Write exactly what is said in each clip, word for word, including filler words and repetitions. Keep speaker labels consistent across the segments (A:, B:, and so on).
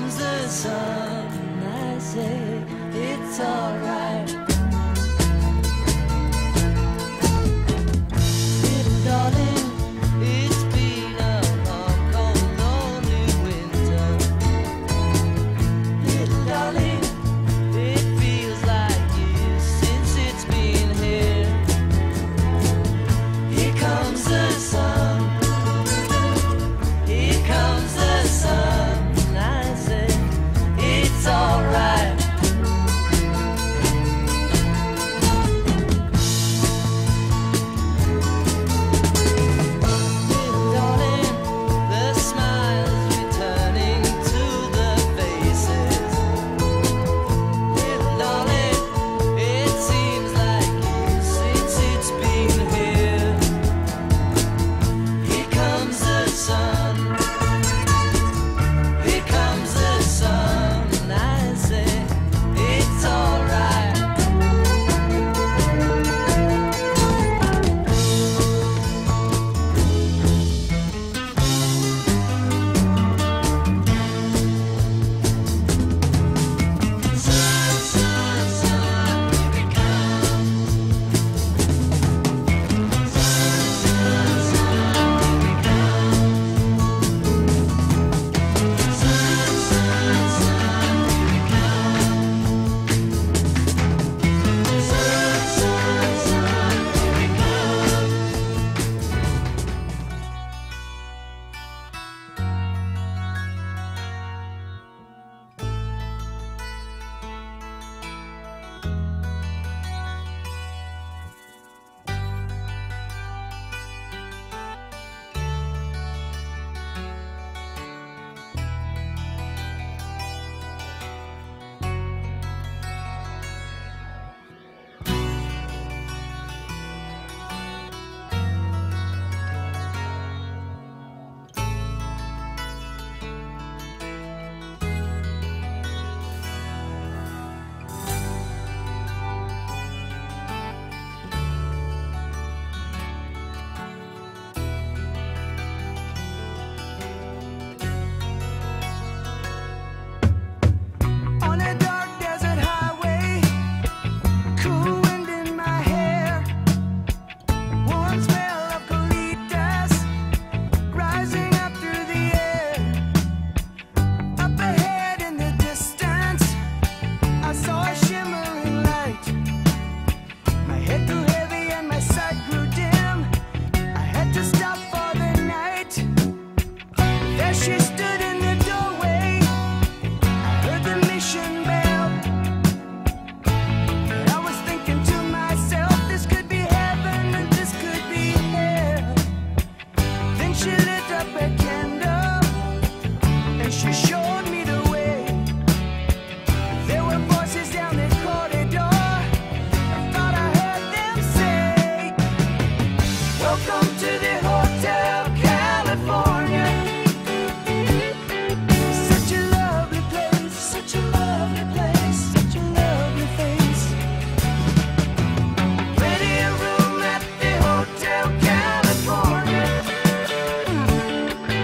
A: comes the sun, I say it's alright. Little darling, it's been a long, cold, lonely winter. Little darling, it feels like years since it's been here. Here comes the sun. Here comes the sun, I say it's alright. Little darling, the smiles returning to the faces. Little darling, it seems like years since it's been here. Here comes the sun. Here comes the sun, I say it's alright. Sun, sun, sun, here it comes. Sun, sun, sun, here it comes. Sun, sun, sun, here it comes. Sun, sun, sun, here it comes. On a dark desert highway, cool wind in my hair, warm smell of colitas rising up through the air. Up ahead in the distance, I saw a shimmering light. My head grew heavy and my sight grew dim. I had to stop for the night. There she stood in the doorway. I heard the mission bell. I was thinking to myself, this could be heaven and this could be hell. Then she lit up a candle and she showed me the way. There were voices down the corridor. I thought I heard them say, welcome to the Hotel California. Such a lovely place, such a lovely place, such a lovely face. Plenty of room at the Hotel California.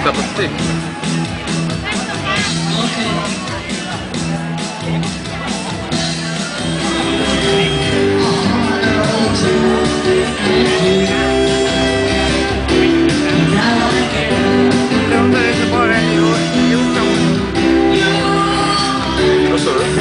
B: sikta på stick. Vad sa du?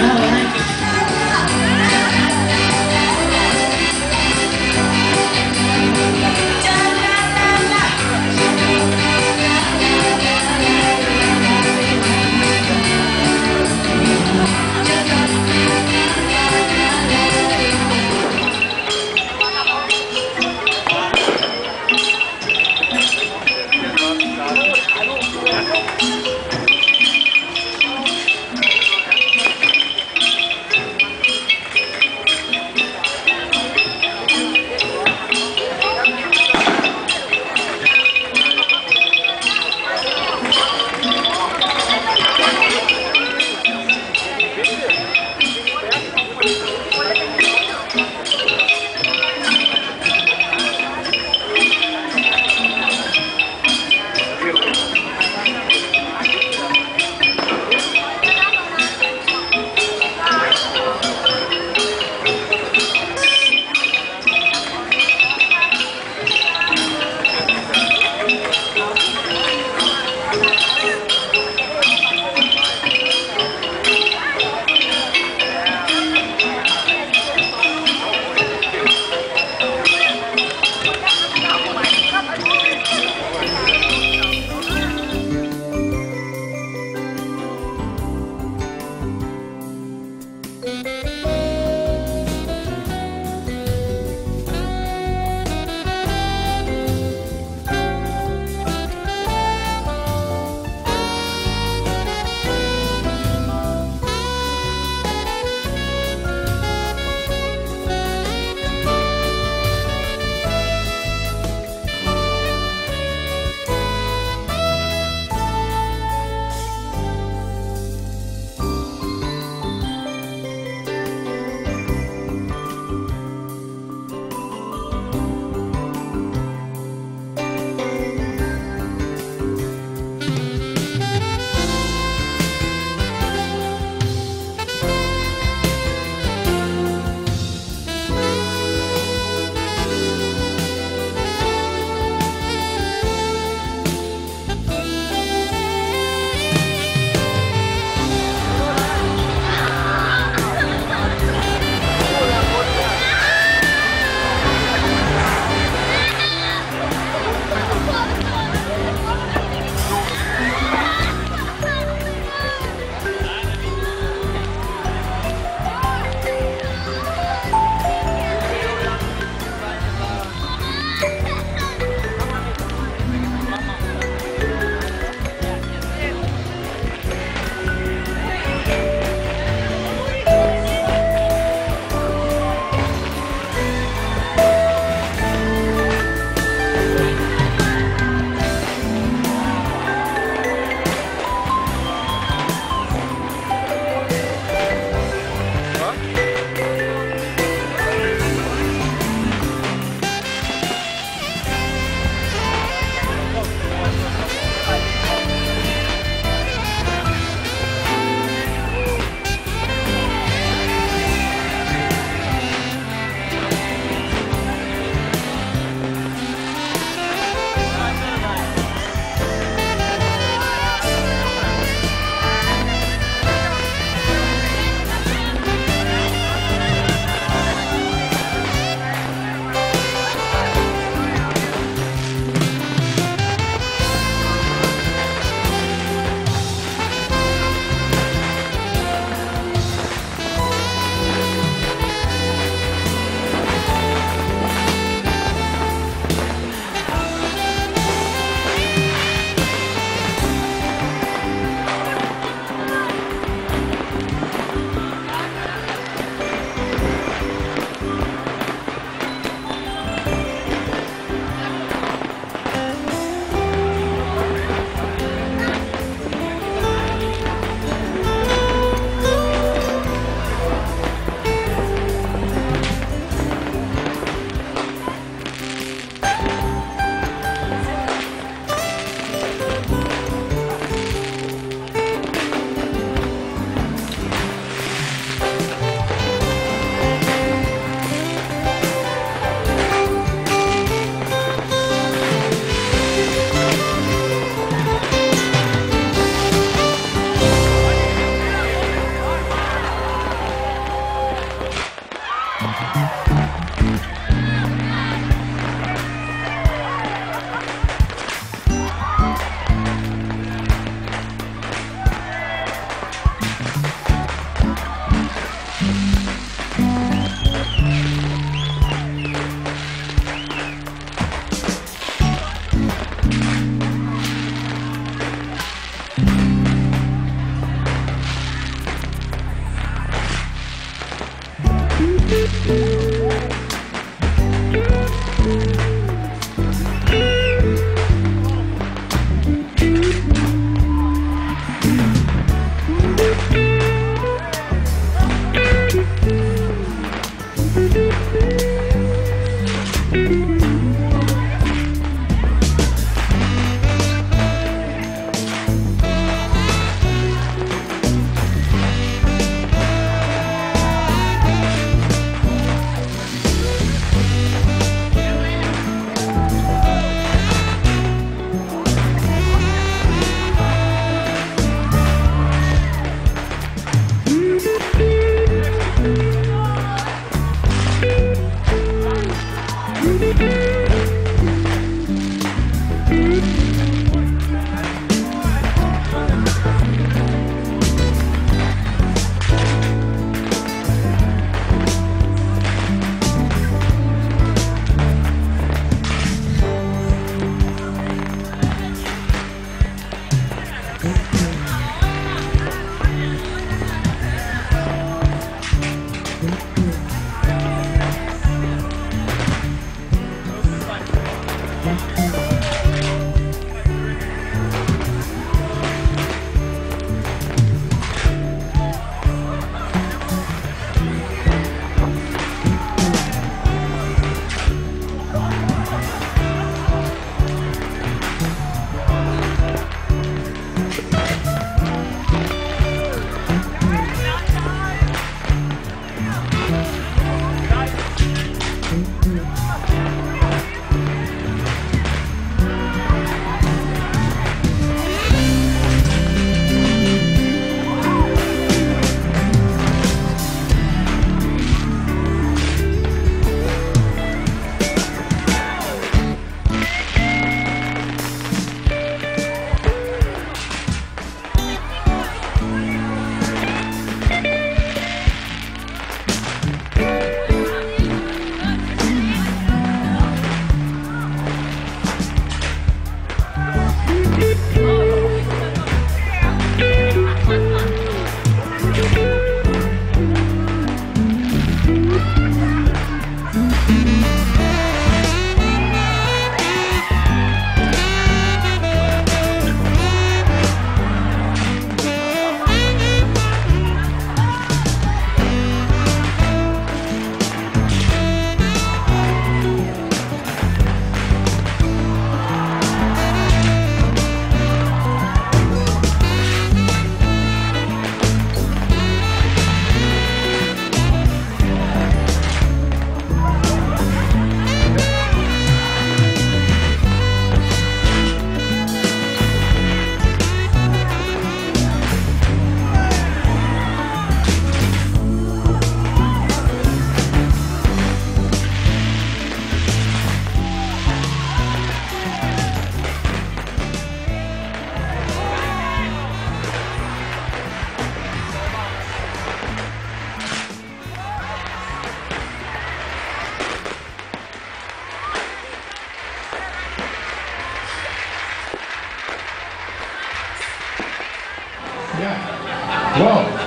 C: Yeah.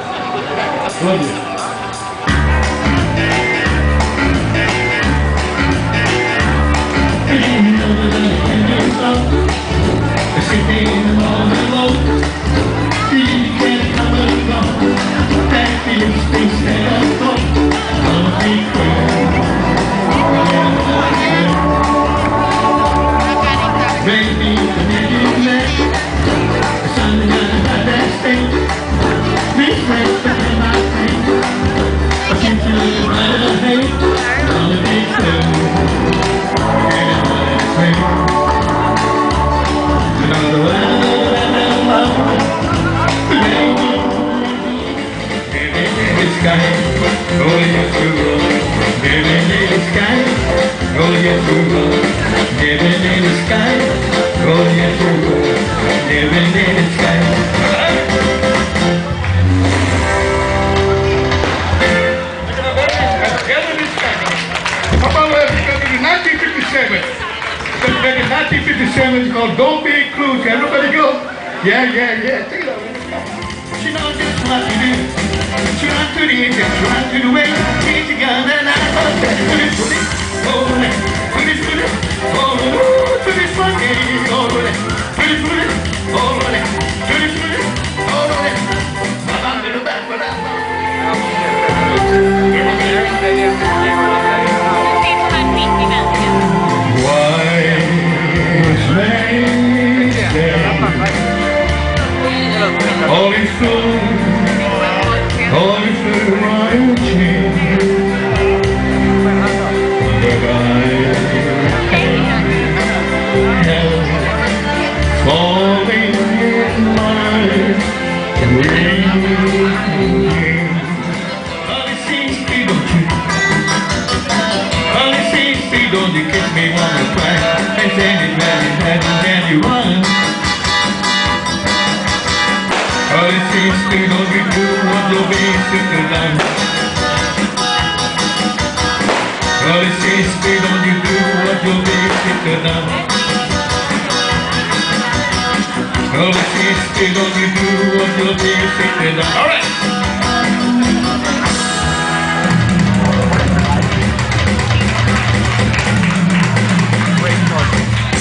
C: Wow. Love you. nineteen fifty-seven is called Don't Be Inclusive. Everybody go. Yeah, yeah, yeah. Take it over. She knows just what to do. She runs to the edge, she runs to the way. She's a gun and I love that. To this, to this, oh, to this, to this, oh, to this one, yeah, oh, to this, to this, to this, oh, to this, to this, to this, oh, to this. I'm to the back for that one. Holy Soul, Holy Soul, my change. But I am falling in my way. All it seems to don't you, all it seems to don't you kiss me wanna cry. And then it really hasn't anyone. All it seems to don't you do what you're basically done. All it seems to don't you do what you're basically done. All it seems to don't you do what you're basically done. All right. Great project.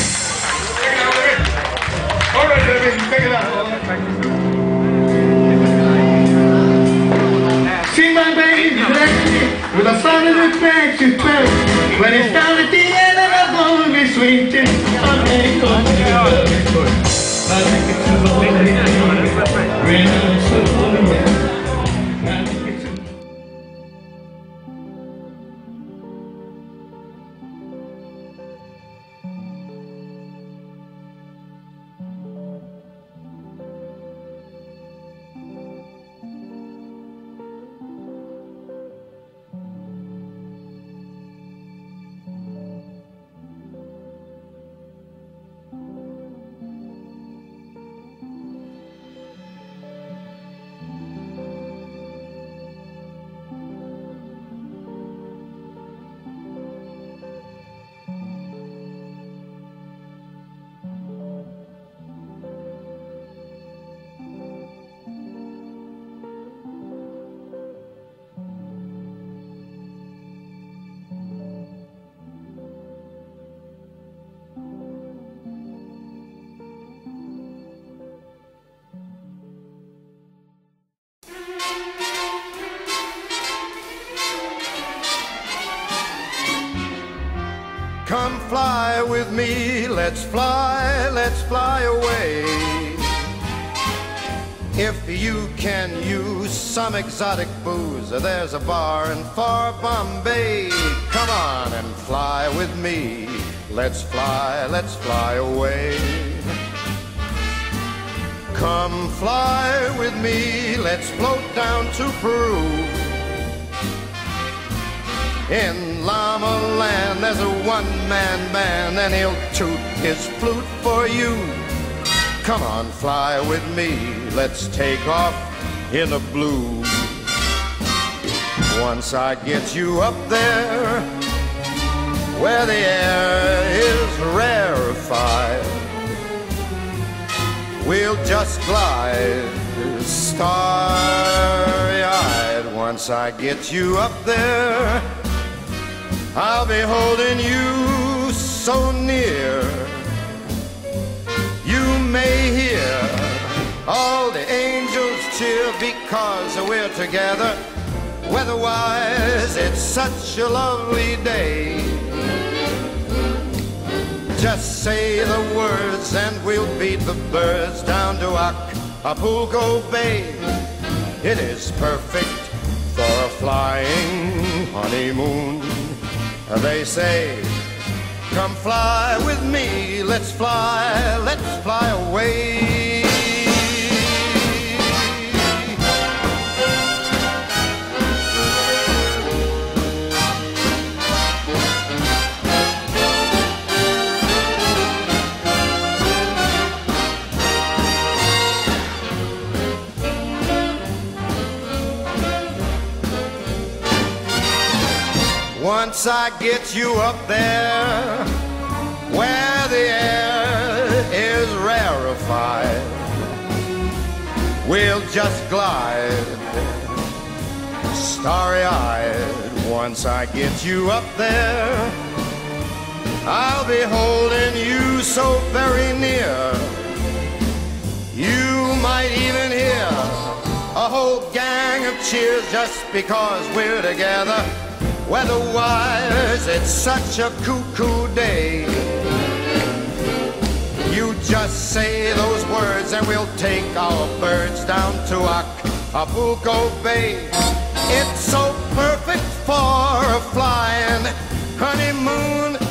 D: fly with me, let's fly, let's fly away. If you can use some exotic booze, there's a bar in far Bombay. Come on and fly with me, let's fly, let's fly away. Come fly with me, let's float down to Peru. In Llama Land there's a one-man band, and he'll toot his flute for you. Come on, fly with me, let's take off in the blue. Once I get you up there, where the air is rarefied, we'll just glide starry-eyed. Once I get you up there, I'll be holding you so near. You may hear all the angels cheer because we're together. Weather-wise, it's such a lovely day. Just say the words and we'll beat the birds down to Acapulco Bay. It is perfect for a flying honeymoon. They say, come fly with me, let's fly, let's fly away. Once I get you up there, where the air is rarefied, we'll just glide starry-eyed. Once I get you up there, I'll be holding you so very near. You might even hear a whole gang of cheers just because we're together. Weather-wise, it's such a cuckoo day. You just say those words and we'll take our birds down to Acapulco Bay. It's so perfect for a flying honeymoon.